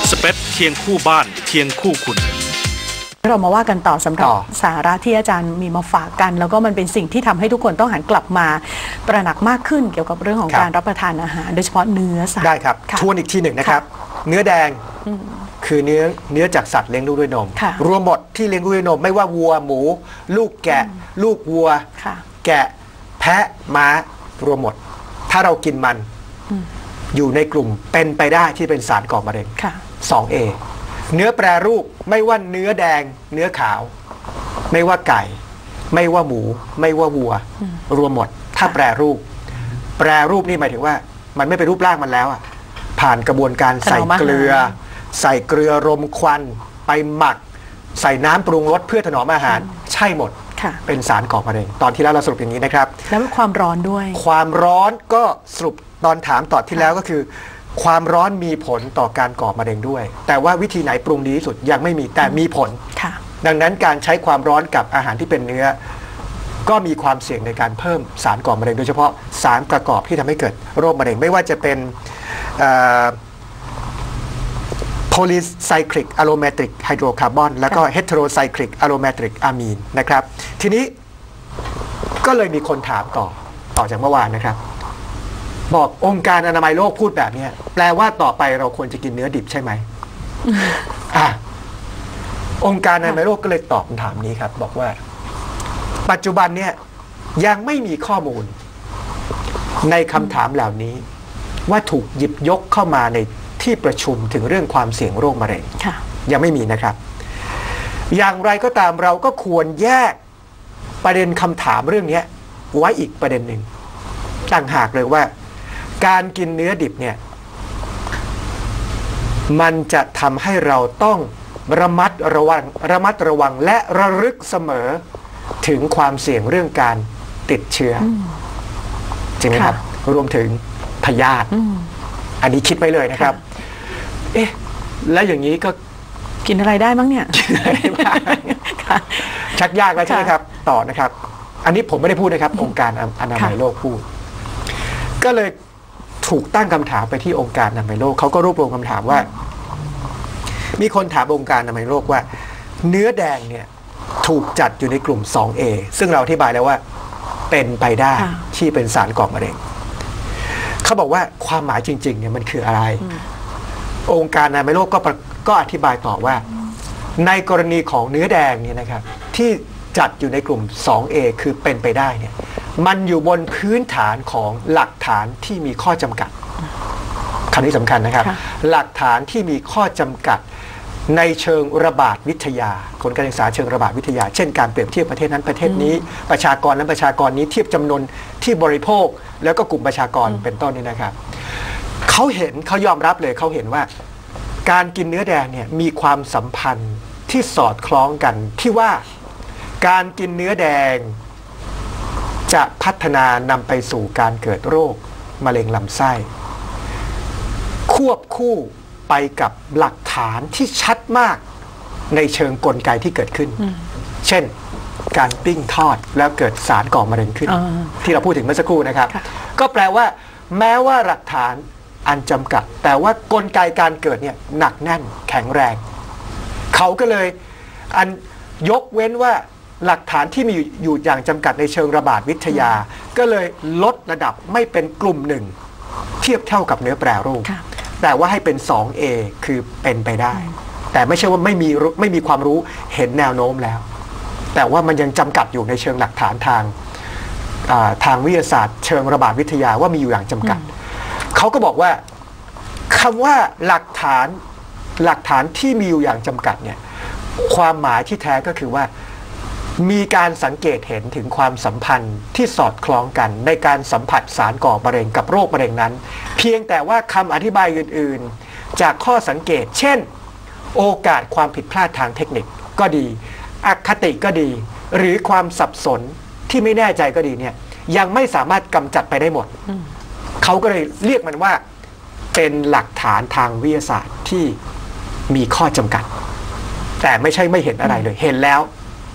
สเปซเคียงคู่บ้านเคียงคู่คุณเรามาว่ากันต่อสำหรับสาระที่อาจารย์มีมาฝากกันแล้วก็มันเป็นสิ่งที่ทำให้ทุกคนต้องหันกลับมาตระหนักมากขึ้นเกี่ยวกับเรื่องของการรับประทานอาหารโดยเฉพาะเนื้อสัตว์ได้ครับทวนอีกทีหนึ่งนะครับเนื้อแดงคือเนื้อจากสัตว์เลี้ยงลูกด้วยนมรวมหมดที่เลี้ยงลูกด้วยนมไม่ว่าวัวหมูลูกแกะลูกวัวแกะแพะม้ารวมหมดถ้าเรากินมันอยู่ในกลุ่มเป็นไปได้ที่เป็นสารก่อมะเร็ง 2A เนื้อแปรรูปไม่ว่าเนื้อแดงเนื้อขาวไม่ว่าไก่ไม่ว่าหมูไม่ว่าวัวรวมหมดถ้าแปรรูปนี่หมายถึงว่ามันไม่เป็นรูปร่างมันแล้วอ่ะผ่านกระบวนการใส่เกลือรมควันไปหมักใส่น้ำปรุงรสเพื่อถนอมอาหารใช่หมดเป็นสารก่อมะเร็งตอนที่แล้วเราสรุปอย่างนี้นะครับแล้วความร้อนด้วยความร้อนก็สรุปตอนถามตอนที่แล้วก็คือความร้อนมีผลต่อการก่อมะเร็งด้วยแต่ว่าวิธีไหนปรุงดีที่สุดยังไม่มีแต่มีผลดังนั้นการใช้ความร้อนกับอาหารที่เป็นเนื้อก็มีความเสี่ยงในการเพิ่มสารก่อมะเร็งโดยเฉพาะสารประกอบที่ทำให้เกิดโรคมะเร็งไม่ว่าจะเป็นpolycyclic aromatic hydrocarbon แล้วก็ heterocyclic aromatic amine นะครับทีนี้ก็เลยมีคนถามต่อจากเมื่อวานนะครับบอกองค์การอนามัยโลกพูดแบบนี้แปลว่าต่อไปเราควรจะกินเนื้อดิบใช่ไหม องค์การอนามัยโลกก็เลยตอบคำถามนี้ครับบอกว่าปัจจุบันเนี่ยยังไม่มีข้อมูลในคำถามเหล่านี้ว่าถูกหยิบยกเข้ามาในที่ประชุมถึงเรื่องความเสี่ยงโรคมะเร็งยังไม่มีนะครับอย่างไรก็ตามเราก็ควรแยกประเด็นคำถามเรื่องนี้ไว้อีกประเด็นหนึ่งต่างหากเลยว่าการกินเนื้อดิบเนี่ยมันจะทำให้เราต้องระมัดระวังและระลึกเสมอถึงความเสี่ยงเรื่องการติดเชื้อจริงไหมครับรวมถึงพยาธิอันนี้คิดไว้เลยนะครับเอ๊ะแล้วอย่างนี้ก็กินอะไรได้บ้างเนี่ยชักยากแล้วใช่ไหมครับต่อนะครับอันนี้ผมไม่ได้พูดนะครับองค์การอนามัยโลกพูดก็เลยถูกตั้งคำถามไปที่องค์การอนามัยโลกเขาก็รวบรวมคำถามว่ามีคนถามองค์การอนามัยโลกว่าเนื้อแดงเนี่ยถูกจัดอยู่ในกลุ่ม 2A ซึ่งเราอธิบายแล้วว่าเป็นไปได้ที่เป็นสารก่อมะเร็งเขาบอกว่าความหมายจริงๆเนี่ยมันคืออะไรองค์การอนามัยโลกก็อธิบายต่อว่าในกรณีของเนื้อแดงเนี่ยนะครับที่จัดอยู่ในกลุ่ม 2A คือเป็นไปได้เนี่ยมันอยู่บนพื้นฐานของหลักฐานที่มีข้อจำกัดคำนี้สำคัญนะครับหลักฐานที่มีข้อจำกัดในเชิงระบาดวิทยาผลการศึกษาเชิงระบาดวิทยาเช่นการเปรียบเทียบประเทศนั้นประเทศนี้ประชากรนั้นประชากรนี้เทียบจำนวนที่บริโภคแล้วก็กลุ่มประชากรเป็นต้นนี่นะครับเขายอมรับเลยเขาเห็นว่าการกินเนื้อแดงเนี่ยมีความสัมพันธ์ที่สอดคล้องกันที่ว่าการกินเนื้อแดงจะพัฒนานำไปสู่การเกิดโรคมะเร็งลำไส้ควบคู่ไปกับหลักฐานที่ชัดมากในเชิงกลไกที่เกิดขึ้นเช่นการปิ้งทอดแล้วเกิดสารก่อมะเร็งขึ้นที่เราพูดถึงเมื่อสักครู่นะครับก็แปลว่าแม้ว่าหลักฐานอันจำกัดแต่ว่ากลไกการเกิดเนี่ยหนักแน่นแข็งแรงเขาก็เลยยกเว้นว่าหลักฐานที่มีอยู่อย่างจำกัดในเชิงระบาดวิทยาก็เลยลดระดับไม่เป็นกลุ่มหนึ่งเทียบเท่ากับเนื้อแปรรูปแต่ว่าให้เป็น 2A คือเป็นไปได้แต่ไม่ใช่ว่าไม่มีความรู้เห็นแนวโน้มแล้วแต่ว่ามันยังจำกัดอยู่ในเชิงหลักฐานทางวิทยาศาสตร์เชิงระบาดวิทยาว่ามีอยู่อย่างจำกัดเขาก็บอกว่าคำว่าหลักฐานที่มีอยู่อย่างจำกัดเนี่ยความหมายที่แท้ก็คือว่ามีการสังเกตเห็นถึงความสัมพันธ์ที่สอดคล้องกันในการสัมผัสสารก่อมะเร็งกับโรคมะเร็งนั้นเพียงแต่ว่าคำอธิบายอื่นๆจากข้อสังเกตเช่นโอกาสความผิดพลาดทางเทคนิคก็ดีอคติก็ดีหรือความสับสนที่ไม่แน่ใจก็ดีเนี่ยยังไม่สามารถกำจัดไปได้หมดเขาก็เลยเรียกมันว่าเป็นหลักฐานทางวิทยาศาสตร์ที่มีข้อจำกัดแต่ไม่ใช่ไม่เห็นอะไรเลยเห็นแล้ว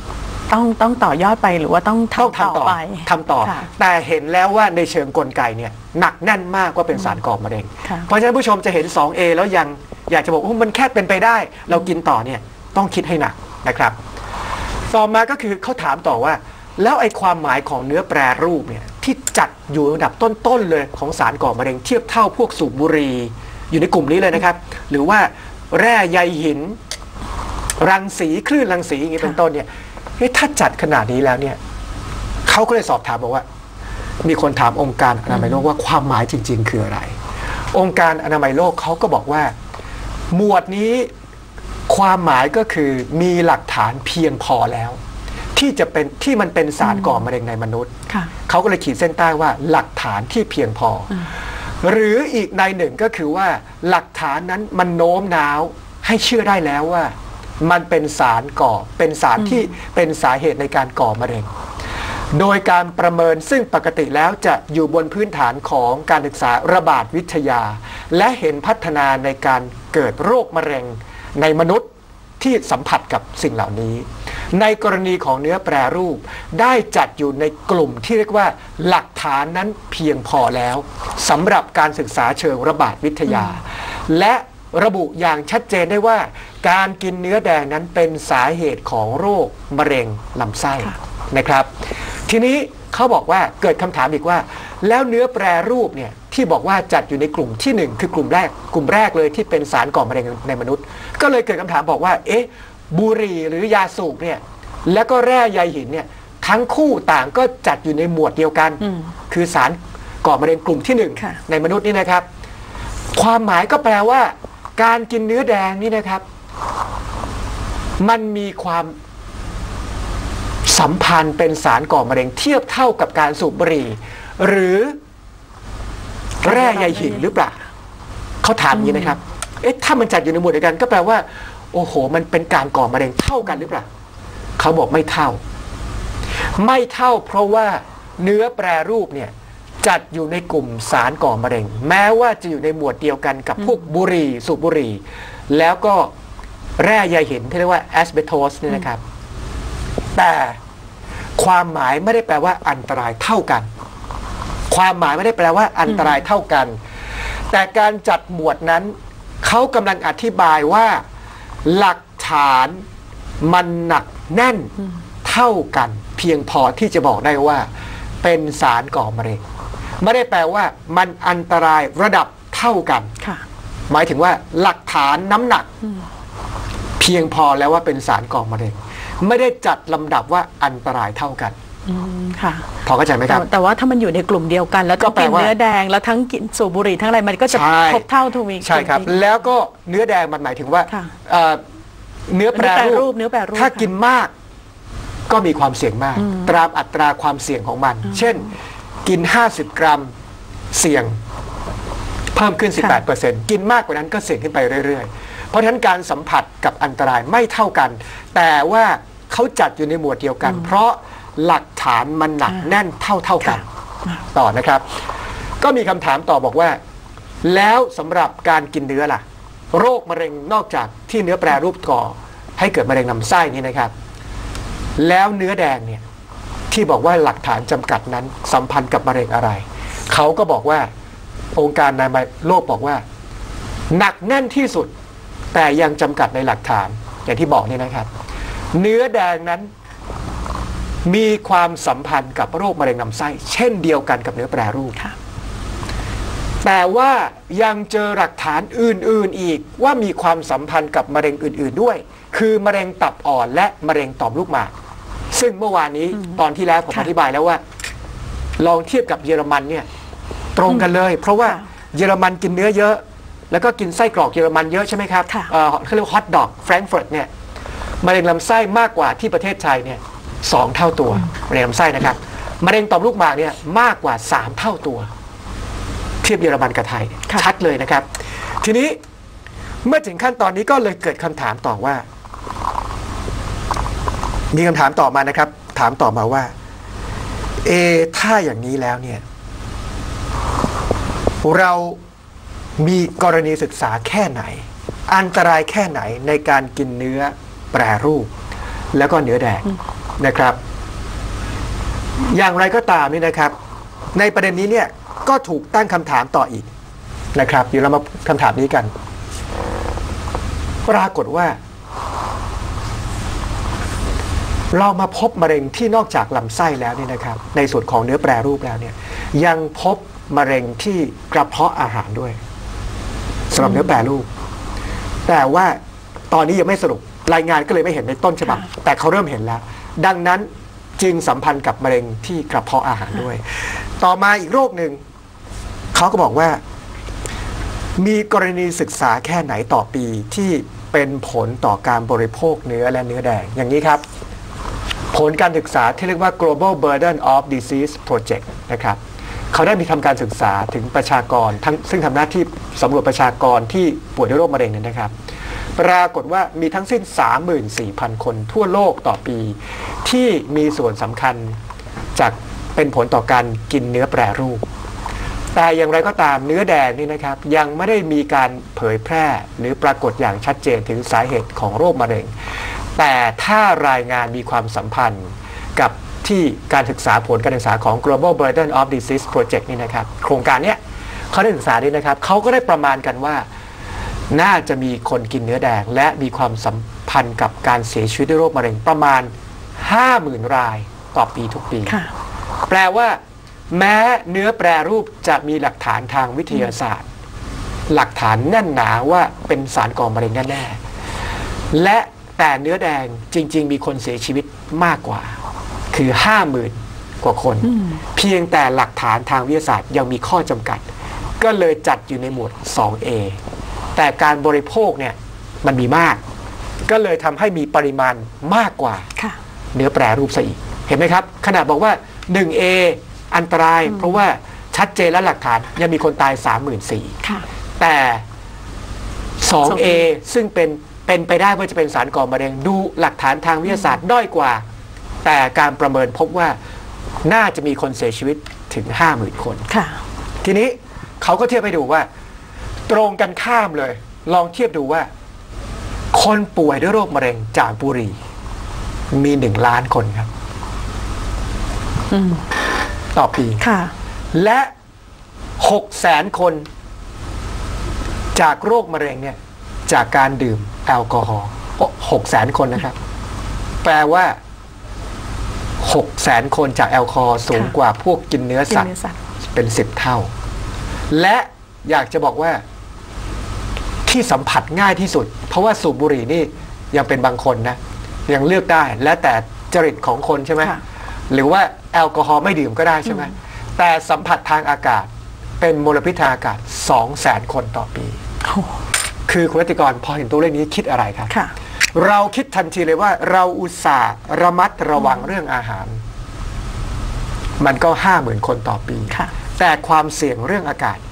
ต้องต่อยอดไปหรือว่าต้องทำต่อไปทำต่อแต่เห็นแล้วว่าในเชิงกลไกเนี่ยหนักแน่นมากว่าเป็นสารก่อมะเร็งเพราะฉะนั้นผู้ชมจะเห็น 2A แล้วยังอยากจะบอกมันแค่เป็นไปได้เรากินต่อเนี่ยต้องคิดให้หนักนะครับต่อมาก็คือเขาถามต่อว่าแล้วไอ้ความหมายของเนื้อแปรรูปเนี่ยที่จัดอยู่ระดับต้นๆเลยของสารก่อมะเร็งเทียบเท่าพวกสูบบุหรี่อยู่ในกลุ่มนี้เลยนะครับหรือว่าแร่ใยหินรังสีคลื่นรังสีอย่างนี้เป็นต้นเนี่ยถ้าจัดขนาดนี้แล้วเนี่ยเขาก็เลยสอบถามบอกว่ามีคนถามองค์การอนามัยโลกว่าความหมายจริงๆคืออะไรองค์การอนามัยโลกเขาก็บอกว่าหมวดนี้ความหมายก็คือมีหลักฐานเพียงพอแล้วที่มันเป็นสารก่อมะเร็งในมนุษย์เขาก็เลยขีดเส้นใต้ว่าหลักฐานที่เพียงพอหรืออีกในหนึ่งก็คือว่าหลักฐานนั้นมันโน้มน้าวให้เชื่อได้แล้วว่ามันเป็นสารเป็นสารที่เป็นสาเหตุในการก่อมะเร็งโดยการประเมินซึ่งปกติแล้วจะอยู่บนพื้นฐานของการศึกษาระบาดวิทยาและเห็นพัฒนาในการเกิดโรคมะเร็งในมนุษย์ที่สัมผัสกับสิ่งเหล่านี้ในกรณีของเนื้อแปรรูปได้จัดอยู่ในกลุ่มที่เรียกว่าหลักฐานนั้นเพียงพอแล้วสำหรับการศึกษาเชิงระบาดวิทยาและระบุอย่างชัดเจนได้ว่าการกินเนื้อแดงนั้นเป็นสาเหตุของโรคมะเร็งลำไส้นะครับทีนี้เขาบอกว่าเกิดคำถามอีกว่าแล้วเนื้อแปรรูปเนี่ยที่บอกว่าจัดอยู่ในกลุ่มที่1คือกลุ่มแรกเลยที่เป็นสารก่อมะเร็งในมนุษย์ก็เลยเกิดคำถามบอกว่าบุหรี่หรือยาสูบเนี่ยแล้วก็แร่ใยหินเนี่ยทั้งคู่ต่างก็จัดอยู่ในหมวดเดียวกันคือสารก่อมะเร็งกลุ่มที่1ในมนุษย์นี่นะครับความหมายก็แปลว่าการกินเนื้อแดงนี่นะครับมันมีความสัมพันธ์เป็นสารก่อมะเร็งเทียบเท่ากับการสูบบุหรี่หรือแร่ใยหินหรือเปล่าเขาถามอย่างนี้นะครับถ้ามันจัดอยู่ในหมวดเดียวกันก็แปลว่าโอ้โหมันเป็นการก่อมะเร็งเท่ากันหรือเปล่าเขาบอกไม่เท่าเพราะว่าเนื้อแปรรูปเนี่ยจัดอยู่ในกลุ่มสารก่อมะเร็งแม้ว่าจะอยู่ในหมวดเดียวกันกับพวกบุหรี่สูบบุหรี่แล้วก็แร่ใยหินที่เรียกว่าแอสเบโทสเนี่ยนะครับแต่ความหมายไม่ได้แปลว่าอันตรายเท่ากันความหมายไม่ได้แปลว่าอันตรายเท่ากันแต่การจัดหมวดนั้นเขากำลังอธิบายว่าหลักฐานมันหนักแน่นเท่ากันเพียงพอที่จะบอกได้ว่าเป็นสารก่อมะเร็งไม่ได้แปลว่ามันอันตรายระดับเท่ากันหมายถึงว่าหลักฐานน้ำหนักเพียงพอแล้วว่าเป็นสารก่อมะเร็งไม่ได้จัดลำดับว่าอันตรายเท่ากันค่ะพอเข้าใจไหมครับแต่ว่าถ้ามันอยู่ในกลุ่มเดียวกันแล้วก็กินเนื้อแดงแล้วทั้งกินสูบบุหรี่ทั้งอะไรมันก็จะครบเท่าทวีใช่ครับแล้วก็เนื้อแดงมันหมายถึงว่าเนื้อแปรรูปถ้ากินมากก็มีความเสี่ยงมากตามอัตราความเสี่ยงของมันเช่นกิน50 กรัมเสี่ยงเพิ่มขึ้น 18% กินมากกว่านั้นก็เสี่ยงขึ้นไปเรื่อยๆเพราะฉะนั้นการสัมผัสกับอันตรายไม่เท่ากันแต่ว่าเขาจัดอยู่ในหมวดเดียวกันเพราะหลักฐานมันหนักแน่นเท่ากันต่อนะครับก็มีคำถามต่อบอกว่าแล้วสำหรับการกินเนื้อล่ะโรคมะเร็งนอกจากที่เนื้อแปรรูปก่อให้เกิดมะเร็งลำไส้นี่นะครับแล้วเนื้อแดงเนี่ยที่บอกว่าหลักฐานจำกัดนั้นสัมพันธ์กับมะเร็งอะไรเขาก็บอกว่าองค์การอนามัยโลกบอกว่าหนักแน่นที่สุดแต่ยังจำกัดในหลักฐานอย่างที่บอกนี่นะครับเนื้อแดงนั้นมีความสัมพันธ์กับโรคมะเร็งลำไส้เช่นเดียวกันกับเนื้อแปรรูปแต่ว่ายังเจอหลักฐานอื่นๆอีกว่ามีความสัมพันธ์กับมะเร็งอื่นๆด้วยคือมะเร็งตับอ่อนและมะเร็งต่อมลูกหมากซึ่งเมื่อวานนี้ตอนที่แล้วผมอธิบายแล้วว่าลองเทียบกับเยอรมันเนี่ยตรงกันเลยเพราะว่าเยอรมันกินเนื้อเยอะแล้วก็กินไส้กรอกเยอรมันเยอะใช่ไหมครับเขาเรียกว่าฮอทดอกแฟรงก์เฟิร์ตเนี่ยมะเร็งลำไส้มากกว่าที่ประเทศไทยเนี่ย2 เท่าตัวมะเร็งลำไส้นะครับมะเร็งต่อมลูกหมากเนี่ยมากกว่า3 เท่าตัวเทียบเยอรมันกับไทยชัดเลยนะครับทีนี้เมื่อถึงขั้นตอนนี้ก็เลยเกิดคำถามต่อว่ามีคำถามต่อมานะครับถามต่อมาว่าถ้าอย่างนี้แล้วเนี่ยเรามีกรณีศึกษาแค่ไหนอันตรายแค่ไหนในการกินเนื้อแปรรูปแล้วก็เนื้อแดงนะครับอย่างไรก็ตามนี่นะครับในประเด็นนี้เนี่ยก็ถูกตั้งคำถามต่ออีกนะครับเดี๋ยวเรามาคำถามนี้กันปรากฏว่าเรามาพบมะเร็งที่นอกจากลำไส้แล้วนี่นะครับในส่วนของเนื้อแปรรูปแล้วเนี่ยยังพบมะเร็งที่กระเพาะอาหารด้วยสำหรับเนื้อแปรรูปแต่ว่าตอนนี้ยังไม่สรุปรายงานก็เลยไม่เห็นในต้นฉบับแต่เขาเริ่มเห็นแล้วดังนั้นจึงสัมพันธ์กับมะเร็งที่กระเพาะอาหารด้วยต่อมาอีกโรคหนึ่งเขาก็บอกว่ามีกรณีศึกษาแค่ไหนต่อปีที่เป็นผลต่อการบริโภคเนื้อและเนื้อแดงอย่างนี้ครับผลการศึกษาที่เรียกว่า Global Burden of Disease Project นะครับเขาได้มีทำการศึกษาถึงประชากรซึ่งทำหน้าที่สำรวจประชากรที่ป่วยด้วยโรคมะเร็งนะครับปรากฏว่ามีทั้งสิ้น 34,000 คนทั่วโลกต่อปีที่มีส่วนสำคัญจากเป็นผลต่อการกินเนื้อแปรรูปแต่อย่างไรก็ตามเนื้อแดงนี่นะครับยังไม่ได้มีการเผยแพร่หรือปรากฏอย่างชัดเจนถึงสาเหตุของโรคมะเร็งแต่ถ้ารายงานมีความสัมพันธ์กับที่การศึกษาผลการศึกษาของ Global Burden of Disease Project นี่นะครับโครงการนี้เขาได้ศึกษานี่นะครับเขาก็ได้ประมาณกันว่าน่าจะมีคนกินเนื้อแดงและมีความสัมพันธ์กับการเสียชีวิตด้วยโรคมะเร็งประมาณ 50,000 รายต่อปีทุกปีแปลว่าแม้เนื้อแปรรูปจะมีหลักฐานทางวิทยาศาสตร์หลักฐานแน่นหนาว่าเป็นสารก่อมะเร็งแน่ๆและแต่เนื้อแดงจริงๆมีคนเสียชีวิตมากกว่าคือ 50,000 กว่าคนเพียงแต่หลักฐานทางวิทยาศาสตร์ยังมีข้อจำกัดก็เลยจัดอยู่ในหมวด 2A แต่การบริโภคเนี่ยมันมีมากก็เลยทำให้มีปริมาณมากกว่าเนื้อแปรรูปซะอีกเห็นไหมครับขนาดบอกว่า 1A อันตรายเพราะว่าชัดเจนและหลักฐานยังมีคนตาย 34,000 แต่ 2A ซึ่งเป็นไปได้ว่าจะเป็นสารก่อมะเร็งดูหลักฐานทางวิทยาศาสตร์ด้อยกว่าแต่การประเมินพบว่าน่าจะมีคนเสียชีวิตถึง 50,000 คนทีนี้เขาก็เทียบไปดูว่าตรงกันข้ามเลยลองเทียบดูว่าคนป่วยด้วยโรคมะเร็งจากบุหรี่มี1 ล้านคนครับต่อปีและ 600,000 คนจากโรคมะเร็งเนี่ยจากการดื่มแอลกอฮอล์ 600,000 คนนะครับแปลว่า 600,000 คนจากแอลกอฮอล์สูงกว่าพวกกินเนื้อสัตว์เป็น10 เท่าและอยากจะบอกว่าที่สัมผัสง่ายที่สุดเพราะว่าสูบบุหรี่นี่ยังเป็นบางคนนะยังเลือกได้และแต่จริตของคนใช่ไหมหรือว่าแอลกอฮอล์ไม่ดื่มก็ได้ใช่ไหมแต่สัมผัสทางอากาศเป็นมลพิษทางอากาศ 200,000 คนต่อปีคือคุณรัติกรพอเห็นตัวเลขนี้คิดอะไรครับเราคิดทันทีเลยว่าเราอุตส่าห์ระมัดระวังเรื่องอาหารมันก็ 50,000 คนต่อปีแต่ความเสี่ยงเรื่องอากาศ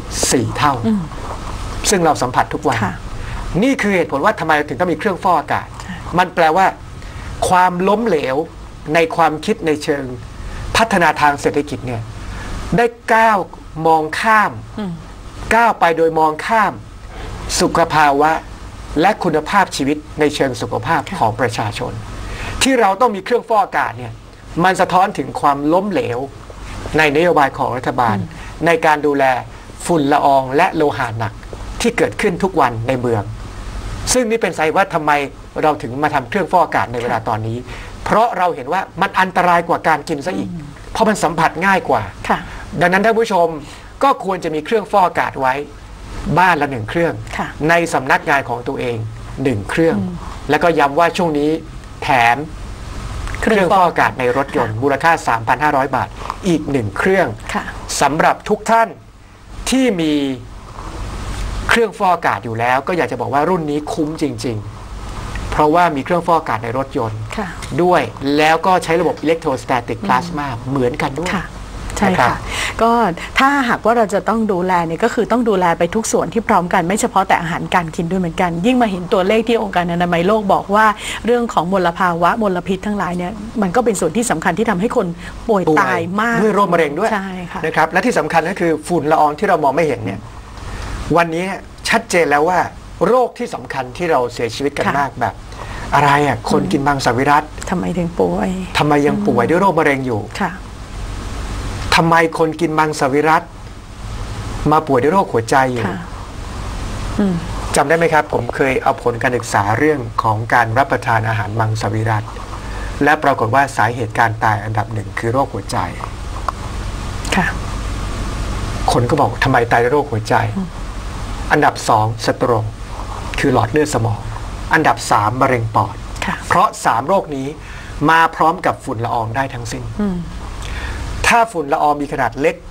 4 เท่าซึ่งเราสัมผัสทุกวันนี่คือเหตุผลว่าทำไมถึงต้องมีเครื่องฟอกอากาศมันแปลว่าความล้มเหลวในความคิดในเชิงพัฒนาทางเศรษฐกิจเนี่ยได้ก้าวมองข้ามก้าวไปโดยมองข้ามสุขภาวะและคุณภาพชีวิตในเชิงสุขภาพของประชาชนที่เราต้องมีเครื่องฟอกอากาศเนี่ยมันสะท้อนถึงความล้มเหลวในนโยบายของรัฐบาลในการดูแลฝุ่นละอองและโลหะหนักที่เกิดขึ้นทุกวันในเมืองซึ่งนี่เป็นสาเหตุว่าทำไมเราถึงมาทำเครื่องฟอกอากาศในเวลาตอนนี้เพราะเราเห็นว่ามันอันตรายกว่าการกินซะอีกเพราะมันสัมผัสง่ายกว่าดังนั้นท่านผู้ชมก็ควรจะมีเครื่องฟอกอากาศไว้บ้านละ1 เครื่องในสำนักงานของตัวเอง1 เครื่องแล้วก็ย้ำว่าช่วงนี้แถมเครื่องฟอกอากาศในรถยนต์มูลค่า 3,500 บาทอีก1 เครื่องสำหรับทุกท่านที่มีเครื่องฟอกอากาศอยู่แล้วก็อยากจะบอกว่ารุ่นนี้คุ้มจริงๆเพราะว่ามีเครื่องฟอกอากาศในรถยนต์ด้วยแล้วก็ใช้ระบบอิเล็กโทรสแตติกพลาสมาเหมือนกันด้วยใช่ค่ะก็ถ้าหากว่าเราจะต้องดูแลเนี่ยก็คือต้องดูแลไปทุกส่วนที่พร้อมกันไม่เฉพาะแต่อาหารการกินด้วยเหมือนกันยิ่งมาเห็นตัวเลขที่องค์การอนามัยโลกบอกว่าเรื่องของมลภาวะมลพิษทั้งหลายเนี่ยมันก็เป็นส่วนที่สำคัญที่ทำให้คนป่วยตายมากด้วยโรคมะเร็งด้วยนะครับและที่สำคัญก็คือฝุ่นละอองที่เรามองไม่เห็นเนี่ยวันนี้ชัดเจนแล้วว่าโรคที่สำคัญที่เราเสียชีวิตกันมากแบบอะไรอ่ะคนกินมังสวิรัติทำไมถึงป่วยทำไมยังป่วยด้วยโรคมะเร็งอยู่ค่ะทำไมคนกินมังสวิรัติมาป่วยด้วยโรคหัวใจอยู่จำได้ไหมครับ ผมเคยเอาผลการศึกษาเรื่องของการรับประทานอาหารมังสวิรัติและปรากฏว่าสาเหตุการตายอันดับหนึ่งคือโรคหัวใจค่ะคนก็บอกทำไมตายด้วยโรคหัวใจอันดับสองสโตรกคือหลอดเลือดสมองอันดับสามมะเร็งปอดเพราะสามโรคนี้มาพร้อมกับฝุ่นละอองได้ทั้งสิ้นถ้าฝุ่นละอองมีขนาดเล็ก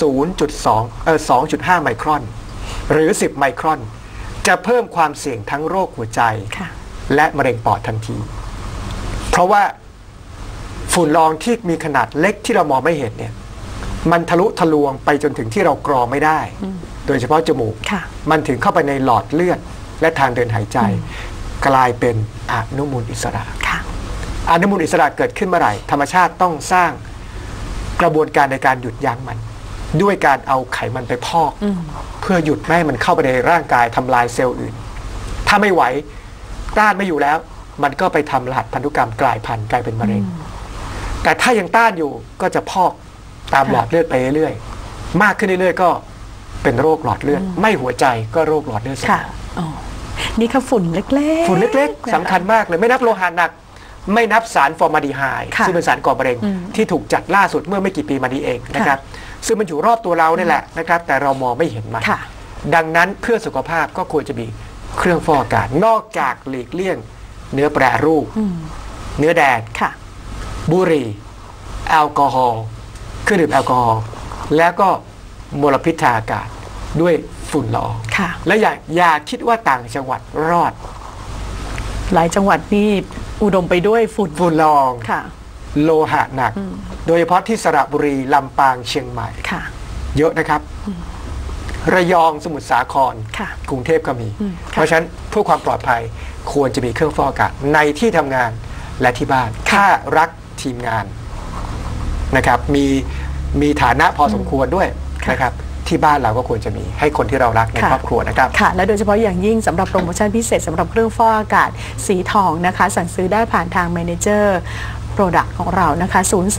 2.5 ไมครอนหรือ10ไมครอนจะเพิ่มความเสี่ยงทั้งโรคหัวใจและมะเร็งปอดทันทีเพราะว่าฝุ่นละอองที่มีขนาดเล็กที่เรามองไม่เห็นเนี่ยมันทะลุทะลวงไปจนถึงที่เรากรองไม่ได้โดยเฉพาะจมูกมันถึงเข้าไปในหลอดเลือดและทางเดินหายใจกลายเป็นอนุมูลอิสระอนุมูลอิสระเกิดขึ้นเมื่อไหร่ธรรมชาติต้องสร้างกระบวนการในการหยุดยั้งมันด้วยการเอาไขมันไปพอกเพื่อหยุดไม่ให้มันเข้าไปในร่างกายทำลายเซลล์อื่นถ้าไม่ไหวต้านไม่อยู่แล้วมันก็ไปทำรหัสพันธุกรรมกลายพันธุ์กลายเป็นมะเร็งแต่ถ้ายังต้านอยู่ก็จะพอกตามหลอดเลือดไปเรื่อยๆมากขึ้นเรื่อยๆก็เป็นโรคหลอดเลือดไม่หัวใจก็โรคหลอดเลือดสมองนี่คือฝุ่นเล็กๆฝุ่นเล็กๆสำคัญมากเลยไม่นับโลหะหนักไม่นับสารฟอร์มาลดีไฮด์ซึ่งเป็นสารก่อมะเร็งที่ถูกจัดล่าสุดเมื่อไม่กี่ปีมานี้เองนะครับซึ่งมันอยู่รอบตัวเรานี่แหละนะครับแต่เรามองไม่เห็นมันดังนั้นเพื่อสุขภาพก็ควรจะมีเครื่องฟอกอากาศนอกจากหลีกเลี่ยงเนื้อแปรรูปเนื้อแดงบุหรี่แอลกอฮอล์เครื่องดื่มแอลกอฮอล์แล้วก็มลพิษทางอากาศด้วยฝุ่นละอองและอย่าคิดว่าต่างจังหวัดรอดหลายจังหวัดนี่อุดมไปด้วยฝุ่นละอองโลหะหนักโดยเฉพาะที่สระบุรีลำปางเชียงใหม่เยอะนะครับระยองสมุทรสาครกรุงเทพก็มีเพราะฉะนั้นเพื่อความปลอดภัยควรจะมีเครื่องฟอกอากาศในที่ทำงานและที่บ้านถ้ารักทีมงานนะครับมีฐานะพอสมควรด้วยนะครับที่บ้านเราก็ควรจะมีให้คนที่เรารักในครอบครัวนะครับค่ะและโดยเฉพาะอย่างยิ่งสำหรับโปรโมชั่นพิเศษสำหรับเครื่องฟอกอากาศสีทองนะคะสั่งซื้อได้ผ่านทาง Manager Product ของเรานะคะ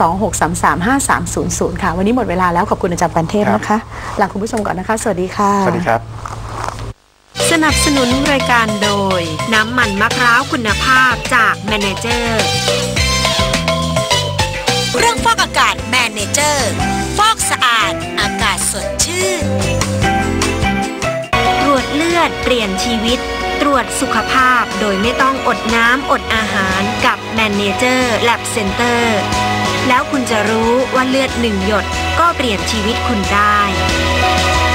026335300 ค่ะวันนี้หมดเวลาแล้วขอบคุณอาจารย์ปันเทพนะคะลาคุณผู้ชมก่อนนะคะสวัสดีค่ะสวัสดีครับสนับสนุนรายการโดยน้ำมันมะพร้าวคุณภาพจาก Manager เครื่องฟอกอากาศ Manager ฟอกสะอาดอากาศสดชื่นตรวจเลือดเปลี่ยนชีวิตตรวจสุขภาพโดยไม่ต้องอดน้ำอดอาหารกับ Manager Lab Center แล้วคุณจะรู้ว่าเลือด1 หยดก็เปลี่ยนชีวิตคุณได้